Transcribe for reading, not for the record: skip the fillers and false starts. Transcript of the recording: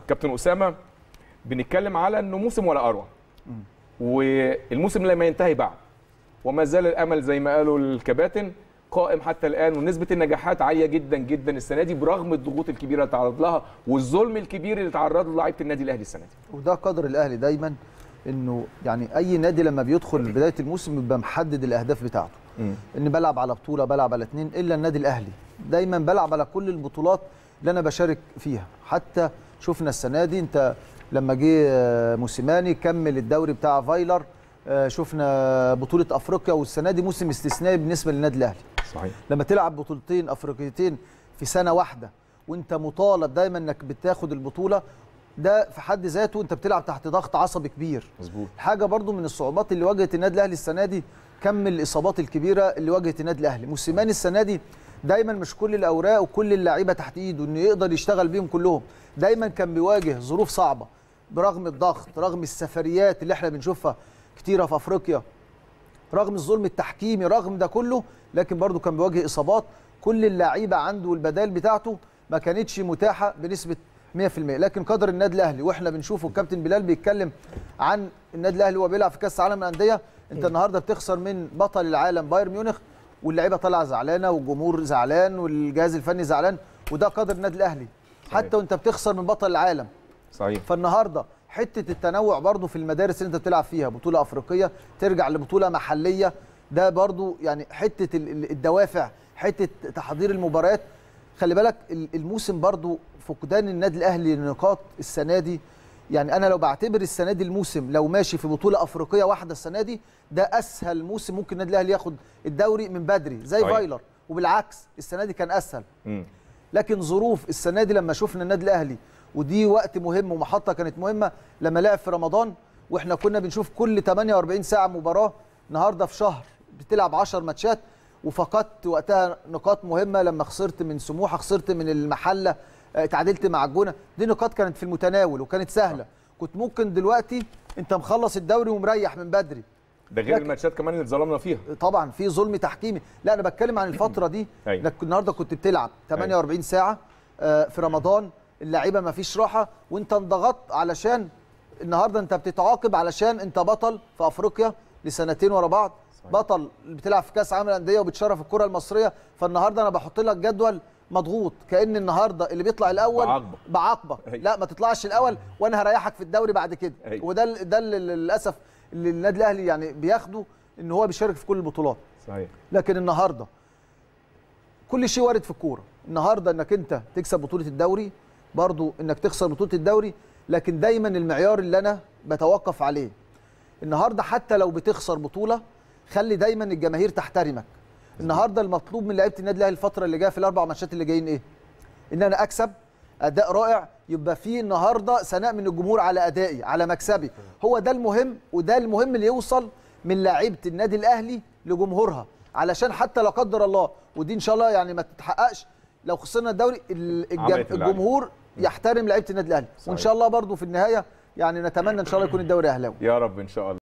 كابتن اسامه، بنتكلم على انه موسم ولا اروع، والموسم لما ينتهي بعد، وما زال الامل زي ما قالوا الكباتن قائم حتى الان، ونسبه النجاحات عاليه جدا جدا السنه دي برغم الضغوط الكبيره اللي تعرض لها والظلم الكبير اللي تعرض له لعيبه النادي الاهلي السنه دي. وده قدر الاهلي دايما، انه يعني اي نادي لما بيدخل بدايه الموسم بيبقى محدد الاهداف بتاعته. ان بلعب على بطوله، بلعب على 2، الا النادي الاهلي دايما بلعب على كل البطولات اللي انا بشارك فيها. حتى شفنا السنه دي انت لما جه موسيماني كمل الدوري بتاع فايلر، شفنا بطوله افريقيا، والسنه دي موسم استثنائي بالنسبه للنادي الاهلي. صحيح. لما تلعب بطولتين افريقيتين في سنه واحده وانت مطالب دايما انك بتاخد البطوله، ده في حد ذاته انت بتلعب تحت ضغط عصبي كبير. مظبوط. حاجه برضو من الصعوبات اللي واجهت النادي الاهلي السنه دي كم الاصابات الكبيره اللي واجهت النادي الاهلي. موسيماني السنه دي دايما مش كل الاوراق وكل اللعيبه تحت ايده انه يقدر يشتغل بيهم كلهم، دايما كان بيواجه ظروف صعبه برغم الضغط، رغم السفريات اللي احنا بنشوفها كتيره في افريقيا، رغم الظلم التحكيمي، رغم ده كله، لكن برضو كان بيواجه اصابات. كل اللعيبه عنده والبدائل بتاعته ما كانتش متاحه بنسبه 100%، لكن قدر النادي الاهلي واحنا بنشوفه الكابتن بلال بيتكلم عن النادي الاهلي وهو بيلعب في كاس العالم للانديه. انت النهارده بتخسر من بطل العالم بايرن ميونخ واللعيبه طالعه زعلانه والجمهور زعلان والجهاز الفني زعلان، وده قدر النادي الاهلي. صحيح. حتى وانت بتخسر من بطل العالم. صحيح. فالنهارده حته التنوع برضو في المدارس اللي انت بتلعب فيها، بطوله افريقيه ترجع لبطوله محليه، ده برضو يعني حته الدوافع، حته تحضير المباريات. خلي بالك الموسم برضو فقدان النادي الاهلي لنقاط السنه دي، يعني انا لو بعتبر السنه دي الموسم لو ماشي في بطوله افريقيه واحده السنه دي، ده اسهل موسم ممكن النادي الاهلي ياخد الدوري من بدري زي فايلر، وبالعكس السنه دي كان اسهل. لكن ظروف السنه دي لما شفنا النادي الاهلي، ودي وقت مهم ومحطه كانت مهمه لما لعب في رمضان، واحنا كنا بنشوف كل 48 ساعه مباراه. النهارده في شهر بتلعب 10 ماتشات، وفقدت وقتها نقاط مهمه لما خسرت من سموحه، خسرت من المحله، اتعادلت مع الجونه. دي نقاط كانت في المتناول وكانت سهله، كنت ممكن دلوقتي انت مخلص الدوري ومريح من بدري. ده غير الماتشات كمان اللي اتظلمنا فيها. طبعا في ظلم تحكيمي، لا انا بتكلم عن الفتره دي. انك النهارده كنت بتلعب 48 ساعه في رمضان، اللعيبه ما فيش راحه، وانت انضغطت علشان النهارده انت بتتعاقب علشان انت بطل في افريقيا لسنتين ورا بعض. صحيح. بطل بتلعب في كاس عالم الانديه وبتشرف الكره المصريه. فالنهارده انا بحط لك جدول مضغوط، كأن النهارده اللي بيطلع الاول بعاقبك. لا ما تطلعش الاول وانا هريحك في الدوري بعد كده. وده اللي للاسف اللي النادي الاهلي يعني بياخده، ان هو بيشارك في كل البطولات. صحيح. لكن النهارده كل شيء وارد في الكوره. النهارده انك انت تكسب بطوله الدوري، برضو انك تخسر بطوله الدوري، لكن دايما المعيار اللي انا بتوقف عليه النهارده حتى لو بتخسر بطوله، خلي دايما الجماهير تحترمك. النهارده المطلوب من لعيبه النادي الاهلي الفتره اللي جايه في الاربع ماتشات اللي جايين ايه؟ ان انا اكسب اداء رائع، يبقى فيه النهارده ثناء من الجمهور على ادائي، على مكسبي. هو ده المهم، وده المهم اللي يوصل من لاعيبه النادي الاهلي لجمهورها، علشان حتى لا قدر الله، ودي ان شاء الله يعني ما تتحققش لو خسرنا الدوري، الجمهور يحترم لعيبه النادي الاهلي. وان شاء الله برضو في النهايه يعني نتمنى ان شاء الله يكون الدوري اهلاوي. يا رب ان شاء الله.